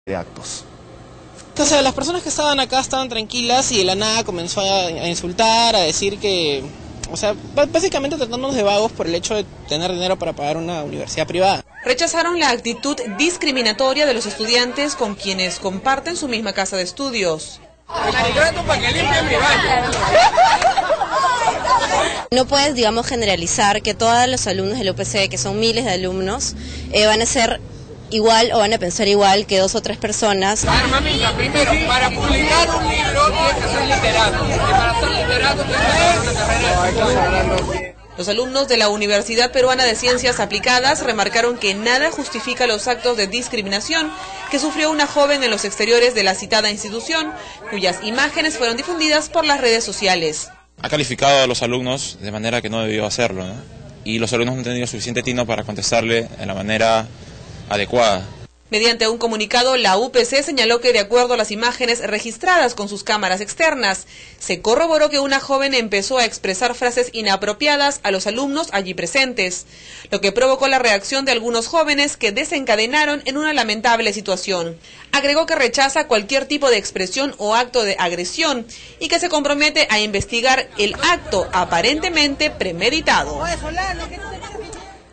de actos. O sea, las personas que estaban acá estaban tranquilas y de la nada comenzó a insultar, a decir que, o sea, básicamente tratándonos de vagos por el hecho de tener dinero para pagar una universidad privada. Rechazaron la actitud discriminatoria de los estudiantes con quienes comparten su misma casa de estudios. No puedes, digamos, generalizar que todos los alumnos del UPC, que son miles de alumnos, van a ser igual o van a pensar igual que 2 o 3 personas. Mamita, primero, para publicar un libro tienes que ser literato. Y para ser literato tienes que hacer una carrera. Los alumnos de la Universidad Peruana de Ciencias Aplicadas remarcaron que nada justifica los actos de discriminación que sufrió una joven en los exteriores de la citada institución, cuyas imágenes fueron difundidas por las redes sociales. Ha calificado a los alumnos de manera que no debió hacerlo, ¿no? Y los alumnos no han tenido suficiente tino para contestarle de la manera adecuada. Mediante un comunicado, la UPC señaló que de acuerdo a las imágenes registradas con sus cámaras externas, se corroboró que una joven empezó a expresar frases inapropiadas a los alumnos allí presentes, lo que provocó la reacción de algunos jóvenes que desencadenaron en una lamentable situación. Agregó que rechaza cualquier tipo de expresión o acto de agresión y que se compromete a investigar el acto aparentemente premeditado.